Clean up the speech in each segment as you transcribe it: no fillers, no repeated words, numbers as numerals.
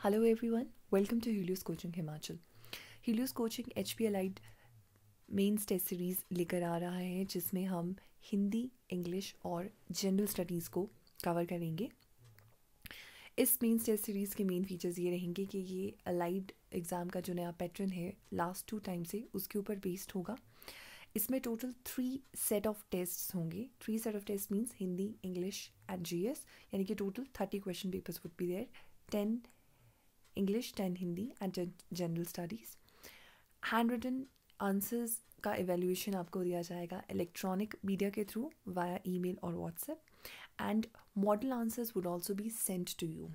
Hello everyone, welcome to Helios Coaching Himachal. Helios Coaching HP Allied mains test series लेकर आ रहा है जिसमें हम हिंदी, इंग्लिश और जनरल स्टडीज़ को कवर करेंगे। इस मेंस टेस्ट सीरीज़ के मेन फीचर्स ये रहेंगे कि ये अलाइड एग्ज़ाम का जो नया पैटर्न है लास्ट 2 टाइम से उसके ऊपर बेस्ड होगा। इसमें टोटल 3 सेट ऑफ टेस्ट्स होंगे। 3 set of test means Hindi, English and GS, यानी कि total 30 question papers would be there, 10 English, 10 Hindi and general studies. Handwritten answers का एवेल्यूएशन आपको दिया जाएगा इलेक्ट्रॉनिक मीडिया के थ्रू वाया ईमेल और WhatsApp, and model answers would also be sent to you.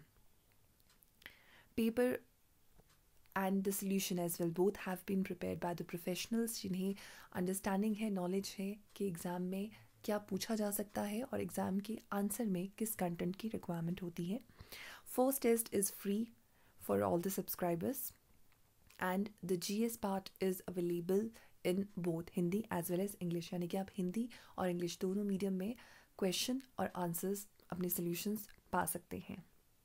Paper and the solution as well both have been prepared by the professionals जिन्हें understanding है, knowledge है कि exam में क्या पूछा जा सकता है और एग्ज़ाम के आंसर में किस कंटेंट की रिक्वायरमेंट होती है। First test is free for all the subscribers and the GS part is available in both Hindi as well as English, यानी कि आप हिंदी और इंग्लिश दोनों मीडियम में क्वेश्चन और आंसर्स अपने सॉल्यूशंस पा सकते हैं।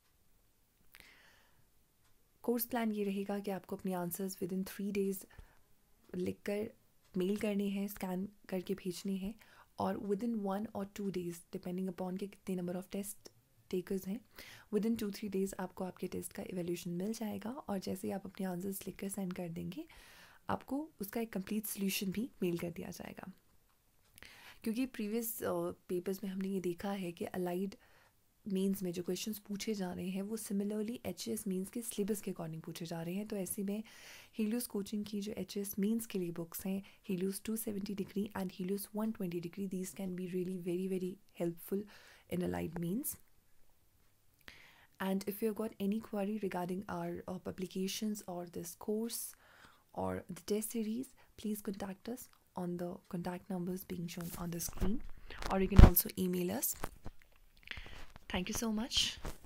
कोर्स प्लान ये रहेगा कि आपको अपने आंसर्स विद इन 3 डेज़ लिखकर मेल करने हैं, स्कैन करके भेजने हैं, और विद इन 1 और 2 डेज़ डिपेंडिंग अपॉन के कितने नंबर ऑफ टेस्ट टेकर्स हैं, विद इन 2-3 डेज़ आपको आपके टेस्ट का एवेल्यूशन मिल जाएगा। और जैसे ही आप अपने आंसर्स लिखकर सेंड कर देंगे आपको उसका एक कंप्लीट सोल्यूशन भी मेल कर दिया जाएगा। क्योंकि प्रीवियस पेपर्स में हमने ये देखा है कि अलाइड मेंस में जो क्वेश्चंस पूछे जा रहे हैं वो सिमिलरली एचएस मेंस के सिलेबस के अकॉर्डिंग पूछे जा रहे हैं। तो ऐसे में हीलियोस कोचिंग की जो एचएस मेंस के लिए बुक्स हैं, Helios 270 degree and Helios 120 degree, these can be really very very helpful in allied means. And if you've got any query regarding our publications or this course or the test series, please contact us on the contact numbers being shown on the screen, or you can also email us. Thank you so much.